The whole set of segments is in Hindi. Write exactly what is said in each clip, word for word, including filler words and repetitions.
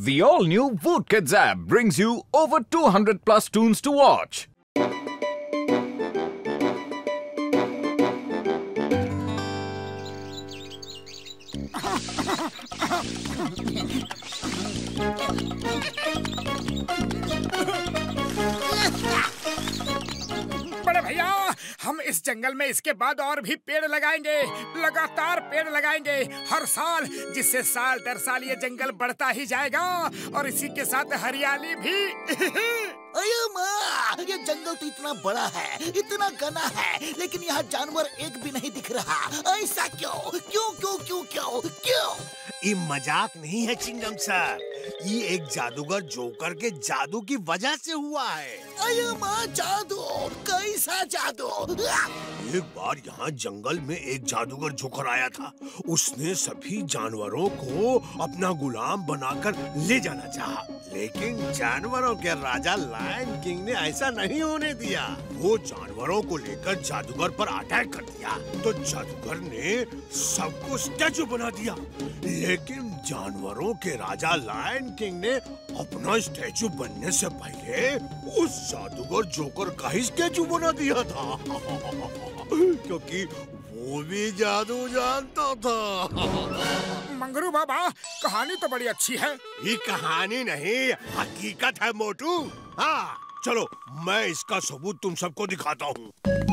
The all-new Voot Kids app brings you over two hundred plus tunes to watch. बड़े भैया, हम इस जंगल में इसके बाद और भी पेड़ लगाएंगे, लगातार पेड़ लगाएंगे हर साल, जिससे साल दर साल ये जंगल बढ़ता ही जाएगा और इसी के साथ हरियाली भी। अरे माँ, ये जंगल तो इतना बड़ा है, इतना घना है, लेकिन यहाँ जानवर एक भी नहीं दिख रहा। ऐसा क्यों? क्यों क्यों क्यों क्यों क्यों? ये मजाक नहीं है चिंगम सर, ये एक जादूगर जोकर के जादू की वजह से हुआ है। अरे माँ, जादू? कैसा जादू? एक बार यहाँ जंगल में एक जादूगर जोकर आया था। उसने सभी जानवरों को अपना गुलाम बनाकर ले जाना चाहा, लेकिन जानवरों के राजा लायन किंग ने ऐसा नहीं होने दिया। वो जानवरों को लेकर जादूगर पर अटैक कर दिया, तो जादूगर ने सबको स्टैचू बना दिया, लेकिन जानवरों के राजा लायन किंग ने अपना स्टैचू बनने से पहले उस जादूगर जोकर का ही स्टैचू बना दिया था। क्योंकि वो भी जादू जानता था। मंगरू बाबा, कहानी तो बड़ी अच्छी है। ये कहानी नहीं, हकीकत है मोटू। हाँ चलो, मैं इसका सबूत तुम सबको दिखाता हूँ।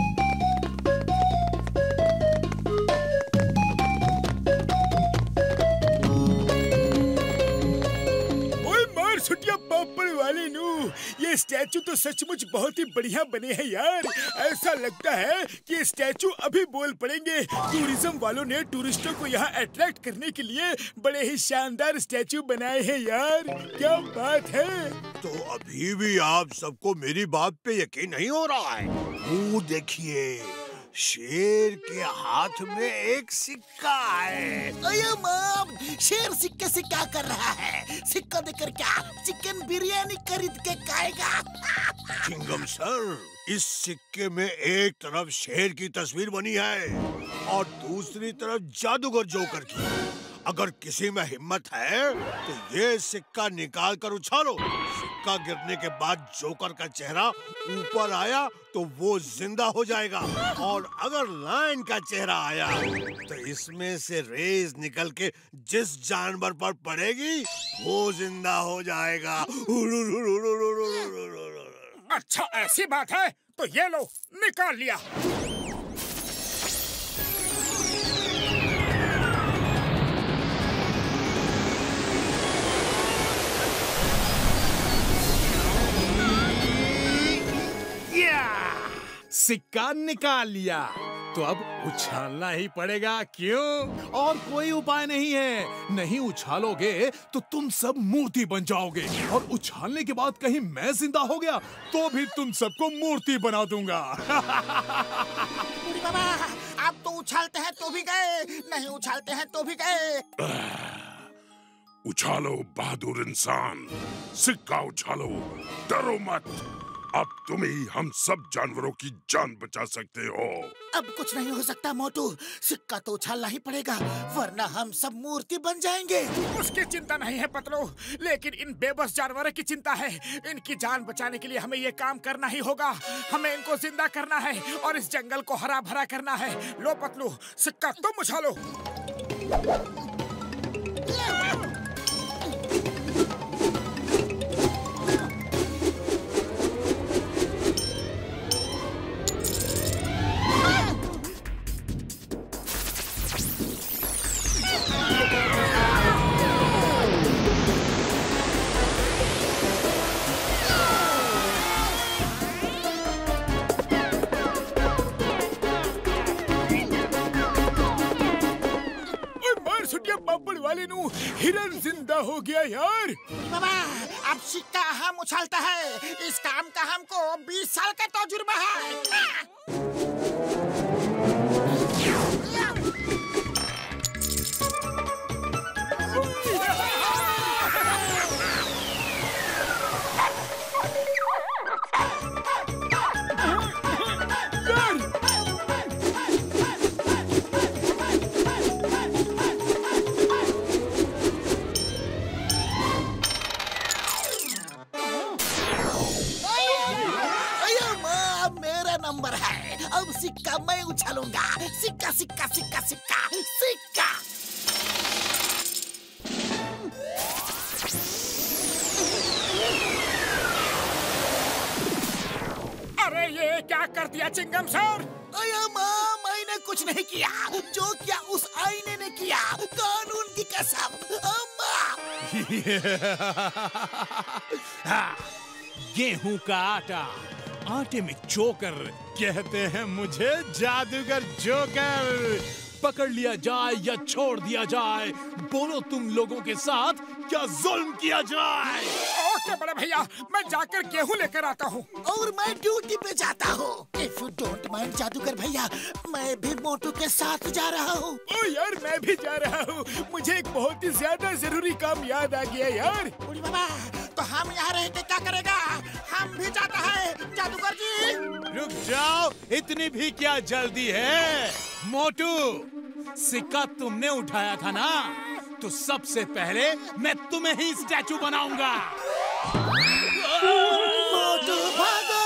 छुट्टियां पापड़ वाले नू, ये स्टैचू तो सचमुच बहुत ही बढ़िया बने हैं यार। ऐसा लगता है कि ये स्टैचू अभी बोल पड़ेंगे। टूरिज्म वालों ने टूरिस्टों को यहाँ अट्रैक्ट करने के लिए बड़े ही शानदार स्टैचू बनाए हैं यार। क्या बात है। तो अभी भी आप सबको मेरी बात पे यकीन नहीं हो रहा है? वो देखिए, शेर के हाथ में एक सिक्का है। अरे माँ, शेर सिक्के से क्या कर रहा है? सिक्का देकर क्या चिकन बिरयानी खरीद के खाएगा? चिंगम सर, इस सिक्के में एक तरफ शेर की तस्वीर बनी है और दूसरी तरफ जादूगर जोकर की। अगर किसी में हिम्मत है तो ये सिक्का निकाल कर उछालो। सिक्का गिरने के बाद जोकर का चेहरा ऊपर आया तो वो जिंदा हो जाएगा, और अगर लायन का चेहरा आया तो इसमें से रेज निकल के जिस जानवर पर पड़ेगी वो जिंदा हो जाएगा। अच्छा ऐसी बात है, तो ये लो, निकाल लिया। सिक्का निकाल लिया, तो अब उछालना ही पड़ेगा। क्यों? और कोई उपाय नहीं है। नहीं उछालोगे तो तुम सब मूर्ति बन जाओगे, और उछालने के बाद कहीं मैं जिंदा हो गया तो भी तुम सबको मूर्ति बना दूंगा। बुढ़ी बाबा, आप तो उछालते हैं तो भी गए, नहीं उछालते हैं तो भी गए। उछालो बहादुर इंसान, सिक्का उछालो, डरो मत। अब तुम ही हम सब जानवरों की जान बचा सकते हो। अब कुछ नहीं हो सकता मोटू, सिक्का तो उछालना ही पड़ेगा, वरना हम सब मूर्ति बन जाएंगे। उसकी चिंता नहीं है पतलू, लेकिन इन बेबस जानवरों की चिंता है। इनकी जान बचाने के लिए हमें ये काम करना ही होगा। हमें इनको जिंदा करना है और इस जंगल को हरा भरा करना है। लो पतलू, सिक्का तुम उछालो। हिरन जिंदा हो गया यार। बाबा, अब सिक्का हम उछालता है। इस काम का हमको बीस साल का तजुर्बा है। सिक्का मैं उछालूंगा। सिक्का सिक्का सिक्का सिक्का सिक्का। अरे ये क्या कर दिया चिंगम सर? अया माँ, मैंने कुछ नहीं किया। जो किया उस आईने ने किया, कानून की कसम। अम्मा। गेहूं का आटा आटे में चोकर कहते हैं मुझे जादूगर जोकर। पकड़ लिया जाए या छोड़ दिया जाए, बोलो तुम लोगों के साथ क्या जुल्म किया जाए? ओके बड़े भैया, मैं जाकर गेहूं लेकर आता हूँ। और मैं ड्यूटी पे जाता हूँ। इफ यू डोंट माइंड जादूगर भैया, मैं भी मोटू के साथ जा रहा हूँ। ओ यार, मैं भी जा रहा हूँ। मुझे एक बहुत ही ज्यादा जरूरी काम याद आ गया यार। बूढ़ी बाबा, तो हम यहाँ रह के क्या करेगा? हम भी जाता है जादूगर जी। रुक जाओ, इतनी भी क्या जल्दी है? मोटू, सिक्का तुमने उठाया था ना, तो सबसे पहले मैं तुम्हें ही स्टैचू बनाऊंगा। मोटू भागो!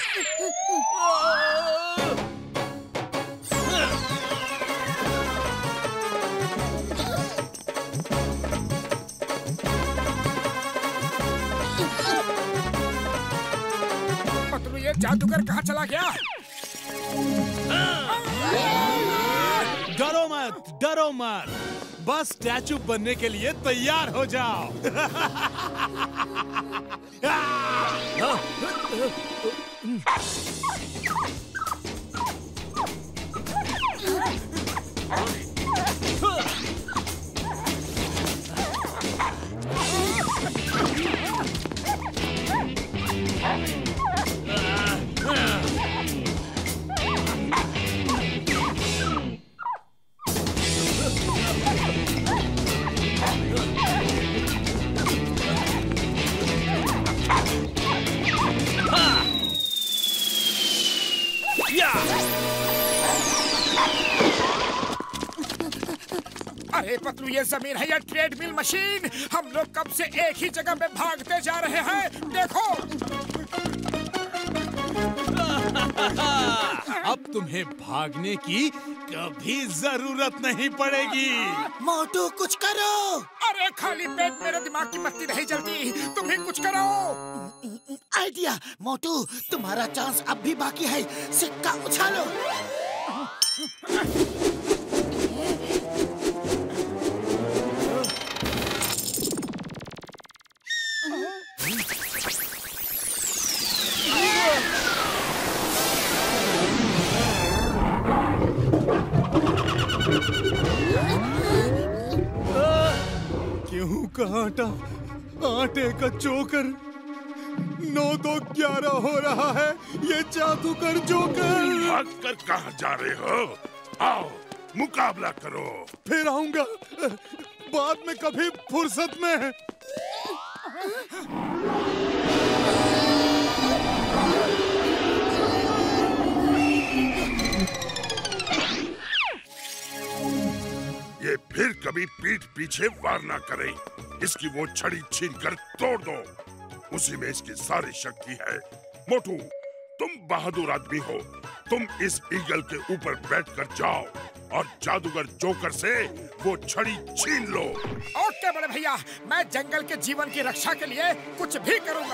मतलब ये जादूगर कहाँ चला गया? डरो मत, डरो मत, बस स्टैचू बनने के लिए तैयार हो जाओ। अरे पतलू, ये जमीन है या ट्रेडमिल मशीन? हम लोग कब से एक ही जगह पे भागते जा रहे हैं, देखो। अब तुम्हें भागने की कभी जरूरत नहीं पड़ेगी। मोटू कुछ करो। अरे खाली पेट मेरे दिमाग की बत्ती नहीं जलती, तुम ही कुछ करो। आइडिया। मोटू, तुम्हारा चांस अब भी बाकी है। सिक्का उछालो। गेहूं का आटा, आटे का चोकर, नौ दो ग्यारह हो रहा है। ये जादूगर जोकर। भाग कर कहाँ जा रहे हो? आओ, मुकाबला करो। फिर आऊंगा, बाद में कभी फुर्सत में। ये फिर कभी पीठ पीछे वार ना करे। इसकी वो छड़ी छीन कर तोड़ दो, उसी में इसकी सारी शक्ति है। मोटू, तुम बहादुर आदमी हो, तुम इस ईगल के ऊपर बैठकर जाओ और जादूगर जोकर से वो छड़ी छीन लो। ओके बड़े भैया, मैं जंगल के जीवन की रक्षा के लिए कुछ भी करूंगा।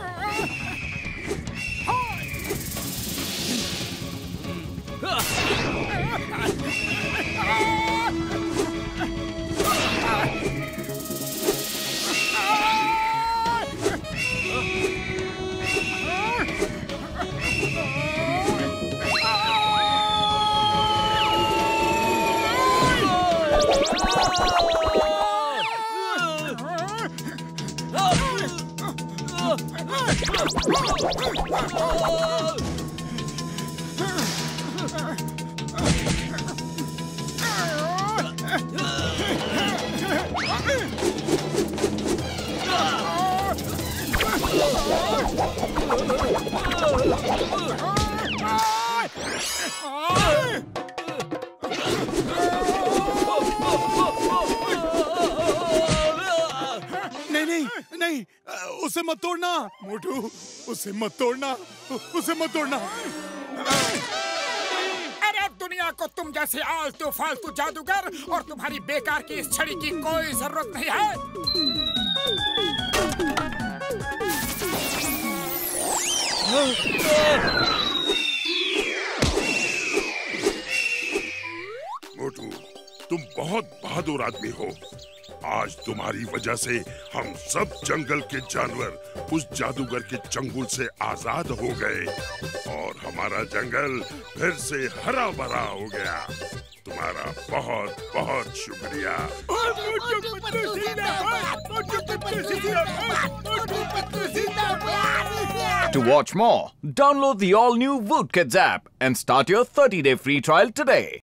नहीं नहीं नहीं, उसे मत तोड़ना मोटू, उसे मत तोड़ना, उसे मत तोड़ना। दुनिया को तुम जैसे आलतू फालतू जादूगर और तुम्हारी बेकार की इस छड़ी की कोई जरूरत नहीं है। मोटू, तुम बहुत बहादुर आदमी हो। आज तुम्हारी वजह से हम सब जंगल के जानवर उस जादूगर के चंगुल से आजाद हो गए और हमारा जंगल फिर से हरा भरा हो गया। तुम्हारा बहुत बहुत शुक्रिया। To watch more, download the all-new Woodkids app and start your thirty day free trial today.